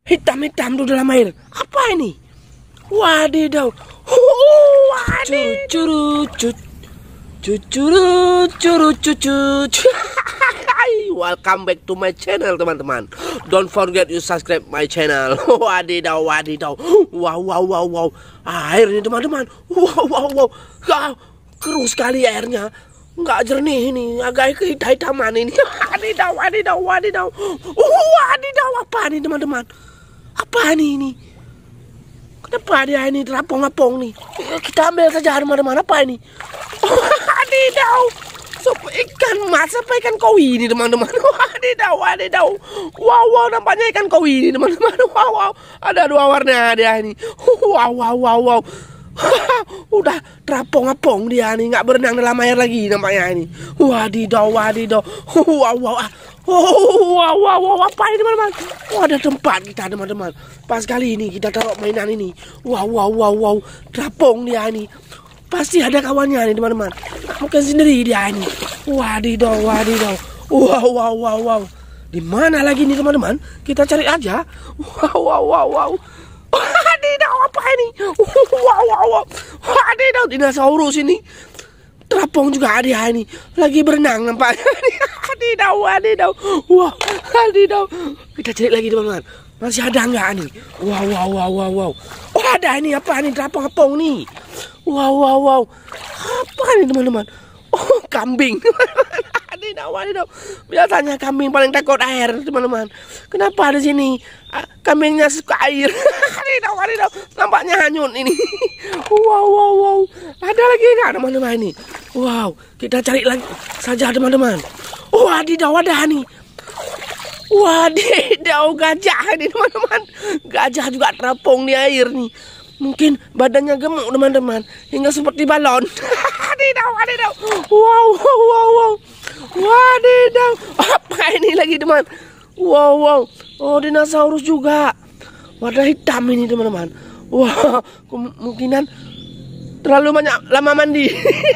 Hitam-hitam tuh dalam air. Apa ini? Wadidaw. Wadidaw. Welcome back to my channel, teman-teman. Don't forget you subscribe my channel. Wadidaw, wadidaw. Wow. Air ini, teman-teman. Wow. Keruh sekali airnya. Nggak jernih ini, agak kehitam-hitaman ini. Wadidaw. Wadidaw, apa ini, teman-teman? Apa ini? Kenapa dia ini terapung-apung nih? Kita ambil saja, teman-teman. Apa ini? Wadidaw. Ikan mas apa ikan koi ini, teman-teman? Wadidaw. Wow, nampaknya ikan koi ini, teman-teman. Wow. Ada dua warna dia ini. Wow. Udah terapung-apung dia nih, nggak berenang dalam air lagi nampaknya ini. Wadidaw. Wow, apa ini, teman-teman? Ada tempat kita, teman-teman. Pas kali ini kita taruh mainan ini. Wow, terapung dia ini. Pasti ada kawannya nih, teman-teman. Mungkin sendiri dia ini. Wadidaw. Wow. Di mana lagi nih, teman-teman? Kita cari aja. Wow. Wadidaw, apa ini? Wow. Wadidaw, Dinosaurus ini. Terapung juga ada ini. Lagi berenang nampaknya. Wadidaw. Wadidaw. Kita cari lagi, teman-teman. Masih ada nggak nih? Wow. Oh, ada ini, apa nih? Terapung-apung nih. Wow. Apa nih, teman-teman? Oh, kambing. Wadidaw. Biasanya kambing paling takut air, teman-teman. Kenapa di sini kambingnya suka air? Wadidaw. Nampaknya hanyut ini. Wow. Ada lagi nggak, teman-teman ini? Wow, kita cari lagi saja, teman-teman. Wadidaw, ada nih. Wadidaw, gajah ini, teman-teman. Gajah juga terapung di air nih. Mungkin badannya gemuk, teman-teman, hingga seperti balon. Wadidaw. Wow. Wadidaw. Apa ini lagi, teman? Wow. Oh, dinosaurus juga. Warna hitam ini, teman-teman. Wah, kemungkinan terlalu banyak lama mandi.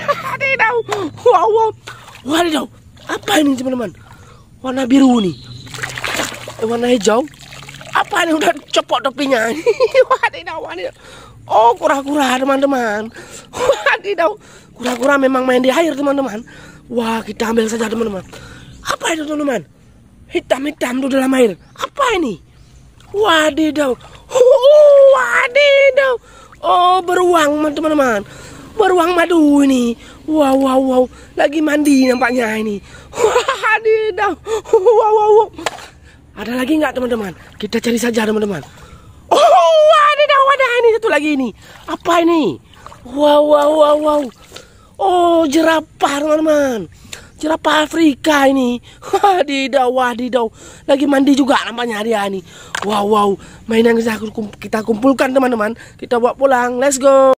Wadidaw. Apa ini, teman-teman? Warna biru nih. Warna hijau. Apa ini, udah copot topinya? Wadidaw. Oh, kura kura, teman-teman. Wadidaw. Kura kura memang main di air, teman-teman. Wah, kita ambil saja, teman-teman. Apa itu, teman-teman? Hitam-hitam tuh dalam air. Apa ini? Wadidaw. Wadidaw. Oh, beruang, teman-teman. Beruang madu ini. Wow. Lagi mandi nampaknya ini. Wadidaw. Wow. Ada lagi nggak, teman-teman? Kita cari saja, teman-teman. Oh, wadidaw, ada ini satu lagi ini. Apa ini? Wow. Oh, jerapah, teman-teman. Jerapah Afrika ini. Wadidaw. Lagi mandi juga nampaknya dia ini. Wow. Mainan kita kumpulkan, teman-teman. Kita bawa pulang. Let's go.